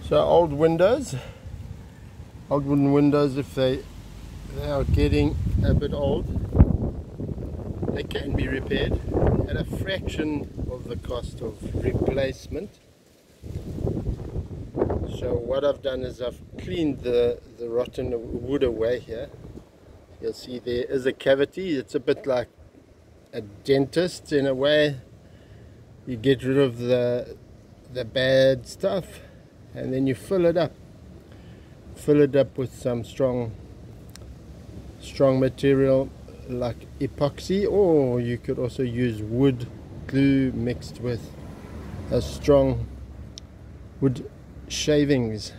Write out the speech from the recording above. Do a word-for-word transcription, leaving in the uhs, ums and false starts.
So old windows, old wooden windows, if they they are getting a bit old, they can be repaired at a fraction of the cost of replacement. So what I've done is I've cleaned the, the rotten wood away here. You'll see there is a cavity. It's a bit like a dentist in a way. You get rid of the the bad stuff and then you fill it up. Fill it up with some strong strong material like epoxy, or you could also use wood glue mixed with a strong wood shavings.